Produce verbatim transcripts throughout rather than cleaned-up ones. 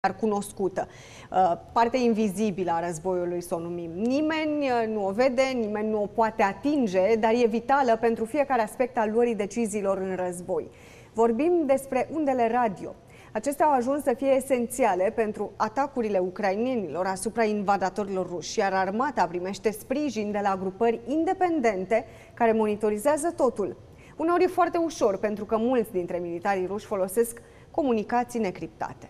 dar cunoscută. Partea invizibilă a războiului, să o numim. Nimeni nu o vede, nimeni nu o poate atinge, dar e vitală pentru fiecare aspect al luării deciziilor în război. Vorbim despre undele radio. Acestea au ajuns să fie esențiale pentru atacurile ucrainenilor asupra invadatorilor ruși, iar armata primește sprijin de la grupări independente care monitorizează totul. Uneori e foarte ușor, pentru că mulți dintre militarii ruși folosesc comunicații necriptate.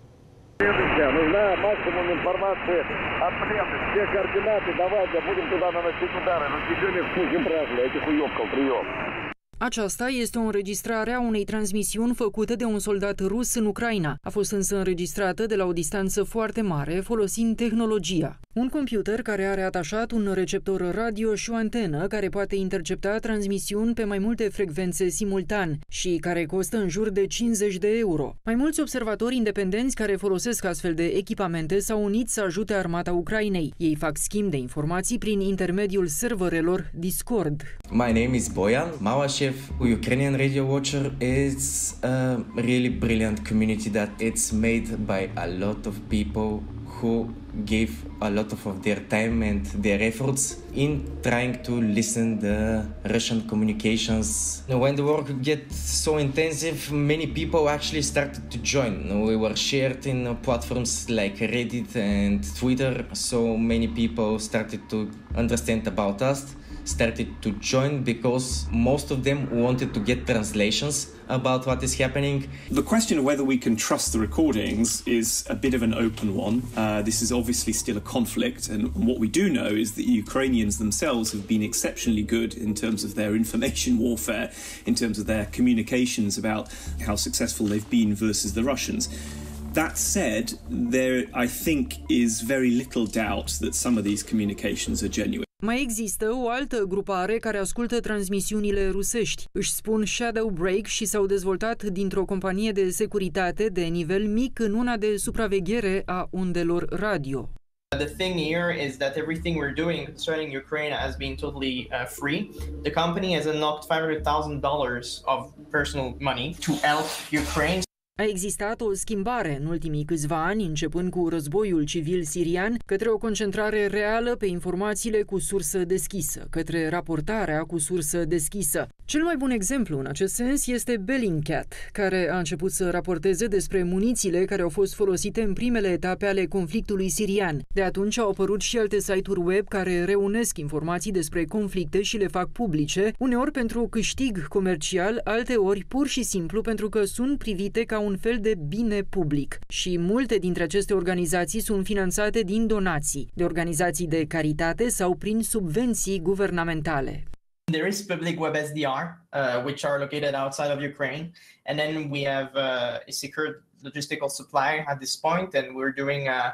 Нужна максимум информации от пленных. Все координаты давайте, будем туда наносить удары. Но ничего не спустим правильно, этих уёбков прием. Aceasta este o înregistrare a unei transmisiuni făcute de un soldat rus în Ucraina. A fost însă înregistrată de la o distanță foarte mare, folosind tehnologia. Un computer care are atașat un receptor radio și o antenă care poate intercepta transmisiuni pe mai multe frecvențe simultan și care costă în jur de cincizeci de euro. Mai mulți observatori independenți care folosesc astfel de echipamente s-au unit să ajute armata Ucrainei. Ei fac schimb de informații prin intermediul serverelor Discord. My name is Boyan Malashev, Ukrainian Radio Watcher. It's a really brilliant community that it's made by a lot of people who gave a lot of their time and their efforts in trying to listen the Russian communications. When the war get so intensive, many people actually started to join. We were shared in platforms like Reddit and Twitter, so many people started to understand about us, started to join because most of them wanted to get translations about what is happening. The question of whether we can trust the recordings is a bit of an open one. Uh, this is obviously still a conflict, and what we do know is that Ukrainians themselves have been exceptionally good in terms of their information warfare, in terms of their communications about how successful they've been versus the Russians. That said, there, I think, is very little doubt that some of these communications are genuine. Mai există o altă grupare care ascultă transmisiunile rusești. Își spun Shadow Break și s-au dezvoltat dintr-o companie de securitate de nivel mic în una de supraveghere a undelor radio. The thing here is that everything we're doing concerning Ukraine has been totally uh, free. The company has unlocked five hundred thousand dollars of personal money to help Ukraine. A existat o schimbare în ultimii câțiva ani, începând cu războiul civil sirian, către o concentrare reală pe informațiile cu sursă deschisă, către raportarea cu sursă deschisă. Cel mai bun exemplu în acest sens este Bellingcat, care a început să raporteze despre munițiile care au fost folosite în primele etape ale conflictului sirian. De atunci au apărut și alte site-uri web care reunesc informații despre conflicte și le fac publice, uneori pentru câștig comercial, alteori pur și simplu pentru că sunt privite ca un fel de bine public. Și multe dintre aceste organizații sunt finanțate din donații, de organizații de caritate sau prin subvenții guvernamentale. There is public WebSDR, uh, which are located outside of Ukraine, and then we have uh, a secured logistical supply at this point, and we're doing uh,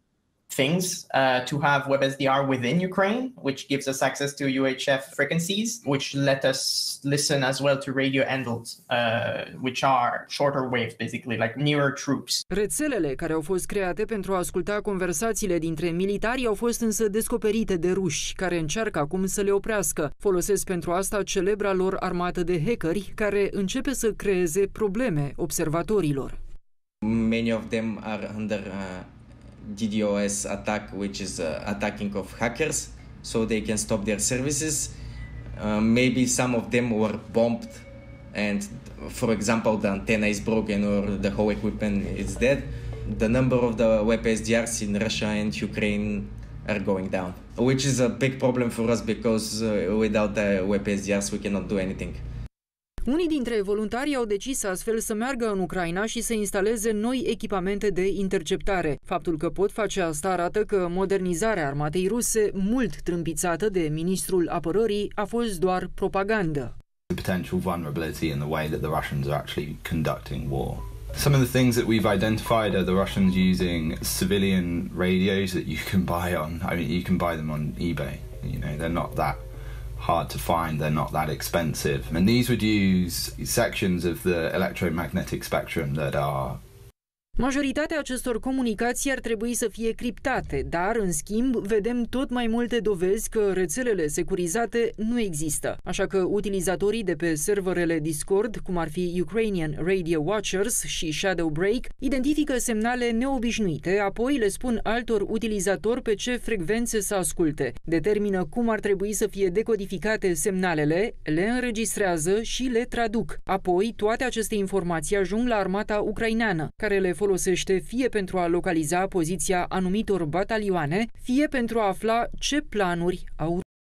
things uh, to have WebSDR within Ukraine, which gives us access to U H F frequencies, which let us listen as well to radio handles, uh, which are shorter waves, basically, like nearer troops. Rețelele care au fost create pentru a asculta conversațiile dintre militari au fost însă descoperite de ruși, care încearcă acum să le oprească. Folosesc pentru asta celebra lor armată de hackeri, care începe să creeze probleme observatorilor. Many of them are under uh... DDoS attack, which is uh, attacking of hackers, so they can stop their services. Uh, maybe some of them were bombed and, for example, the antenna is broken or the whole equipment is dead. The number of the web S D Rs in Russia and Ukraine are going down, which is a big problem for us because uh, without the web S D Rs we cannot do anything. Unii dintre voluntari au decis astfel să meargă în Ucraina și să instaleze noi echipamente de interceptare. Faptul că pot face asta arată că modernizarea armatei ruse, mult trâmbițată de ministrul apărării, a fost doar propagandă. The potential vulnerability in the way that the Russians are actually conducting war. Some of the things that we've identified are the Russians using civilian radios that you can buy on, I mean, you can buy them on eBay. You know, they're not that hard to find, they're not that expensive. And these would use sections of the electromagnetic spectrum that are Majoritatea acestor comunicații ar trebui să fie criptate, dar, în schimb, vedem tot mai multe dovezi că rețelele securizate nu există. Așa că utilizatorii de pe serverele Discord, cum ar fi Ukrainian Radio Watchers și Shadow Break, identifică semnale neobișnuite, apoi le spun altor utilizatori pe ce frecvențe să asculte, determină cum ar trebui să fie decodificate semnalele, le înregistrează și le traduc. Apoi, toate aceste informații ajung la armata ucraineană, care le folosește fie pentru a localiza poziția anumitor batalioane, fie pentru a afla ce planuri au